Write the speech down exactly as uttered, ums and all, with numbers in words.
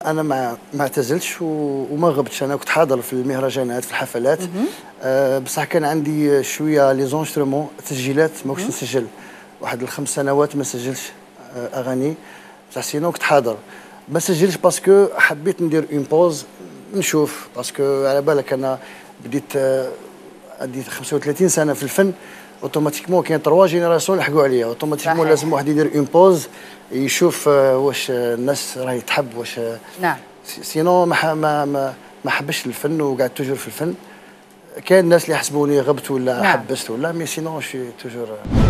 انا ما ما اعتزلتش وما غبتش، انا كنت حاضر في المهرجانات في الحفلات. أه بصح كان عندي شويه لي زونسترومون تسجيلات ما كنتش نسجل، واحد الخمس سنوات ما سجلتش اغاني، بصح سينو كنت حاضر. ما سجلتش باسكو حبيت ندير اون بوز نشوف، باسكو على بالك انا بديت عندي خمسة وثلاثين سنه في الفن، اوتوماتيكمون كاين تروا جينيراسيون لحقوا عليا، اوتوماتيكمون لازم واحد يدير اون بوز يشوف واش الناس راهي تحب واش. نعم. سينو ما ما ما, ما حبش الفن وقاعد توجور في الفن. كاين الناس اللي يحسبوني غبت ولا نعم. حبست ولا، مي سينو شي توجور.